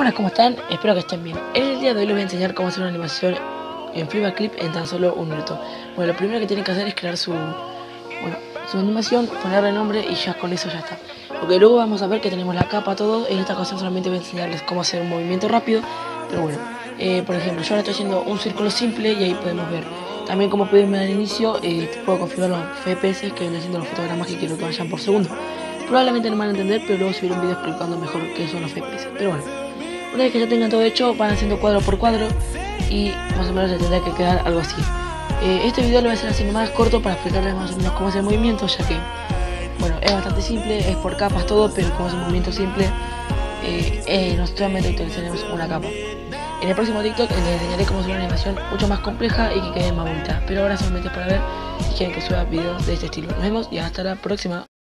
Buenas, ¿cómo están? Espero que estén bien. En el día de hoy les voy a enseñar cómo hacer una animación en Figma Clip en tan solo un minuto. Bueno, lo primero que tienen que hacer es crear su animación, ponerle nombre y ya con eso ya está. Porque luego vamos a ver que tenemos la capa, todo. En esta ocasión solamente voy a enseñarles cómo hacer un movimiento rápido. Pero bueno, por ejemplo, yo ahora estoy haciendo un círculo simple y ahí podemos ver. También, como pueden ver al inicio, puedo configurar los FPS que vienen siendo los fotogramas que quiero que vayan por segundo. Probablemente no me van a entender, pero luego subiré un video explicando mejor qué son los FPS. Pero bueno, una vez que ya tengan todo hecho, van haciendo cuadro por cuadro y más o menos les tendrá que quedar algo así. Este video lo voy a hacer así más corto para explicarles más o menos cómo es el movimiento, ya que, bueno, es bastante simple, es por capas todo, pero como es un movimiento simple, no solamente utilizaremos una capa. En el próximo TikTok les enseñaré cómo hacer una animación mucho más compleja y que quede más bonita, pero ahora solamente es para ver si quieren que suba videos de este estilo. Nos vemos y hasta la próxima.